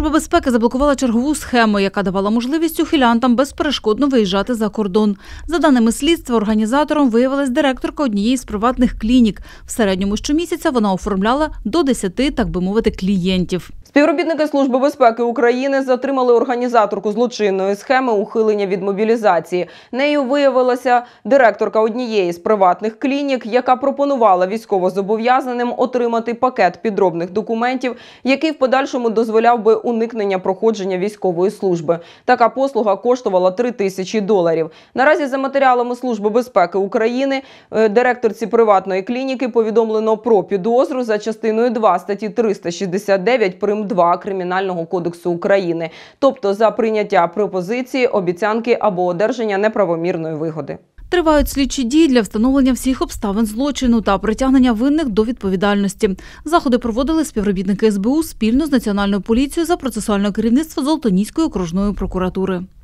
Служба безпеки заблокувала чергову схему, яка давала можливість ухилянтам безперешкодно виїжджати за кордон. За даними слідства, організатором виявилась директорка однієї з приватних клінік. В середньому щомісяця вона оформляла до 10, так би мовити, клієнтів. Співробітники Служби безпеки України затримали організаторку злочинної схеми ухилення від мобілізації. Нею виявилася директорка однієї з приватних клінік, яка пропонувала військовозобов'язаним отримати пакет підробних документів, який в подальшому дозволяв би уникнення проходження військової служби. Така послуга коштувала $3000. Наразі за матеріалами Служби безпеки України директорці приватної клініки повідомлено про підозру за частиною 2 статті 369 прим. 2 Кримінального кодексу України, тобто за прийняття пропозиції, обіцянки або одержання неправомірної вигоди. Тривають слідчі дії для встановлення всіх обставин злочину та притягнення винних до відповідальності. Заходи проводили співробітники СБУ спільно з Національною поліцією за процесуальне керівництво Золотоніської окружної прокуратури.